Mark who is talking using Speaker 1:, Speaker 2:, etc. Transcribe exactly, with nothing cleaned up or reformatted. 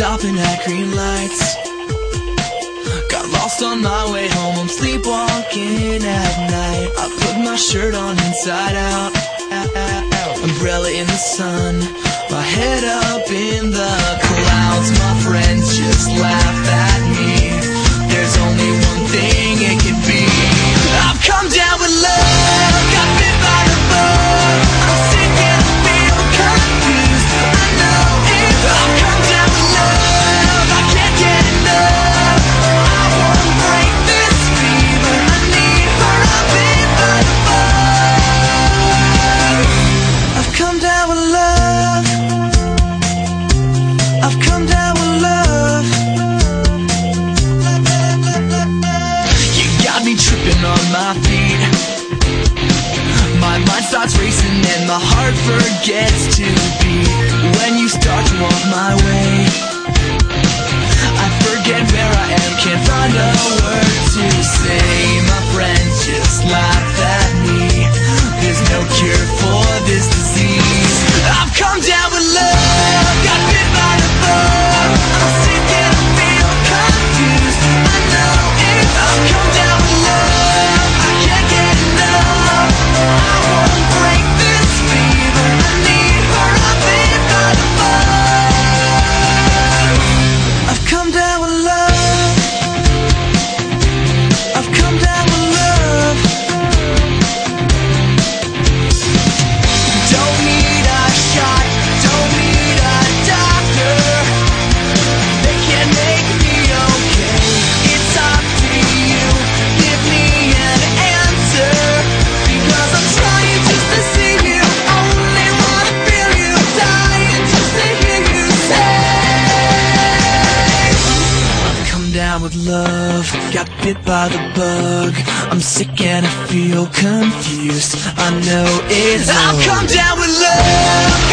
Speaker 1: stopping at green lights. Got lost on my way home, I'm sleepwalking at night. I put my shirt on inside out, umbrella in the sun, my head up in the clouds. My friends just laugh at me. There's only one thing it could be. I've come down with love, got bit by the bug. I'm sick and I feel confused. I know it. I've come down with love, I can't get enough. I won't break this fever. I need her. I'm bit by the bug. I've come down with love. I've come down with love. You got me tripping on my feet. My mind starts racing and my heart forgets to beat. When you start to walk my way, I forget where I am, can't find a word to say. My friends just laugh at me. There's no cure for this disease. I've come down with love, got bit by the bug. I'm sick and I feel confused. I know it. I've come down with love, I can't get enough. I won't break this fever. I need her. I'm bit by the bug. I've come down with love. I've come down with love. Don't need a shot, don't need a doctor. They can't make me okay. It's up to you, give me an answer. Because I'm trying just to see you, only wanna feel you, dying just to hear you say, I've come down with love, got bit by the bug. I'm sick and I feel confused. I know it's I've come down with love.